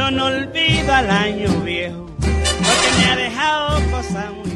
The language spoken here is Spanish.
yo no olvido al año viejo, porque me ha dejado cosas muy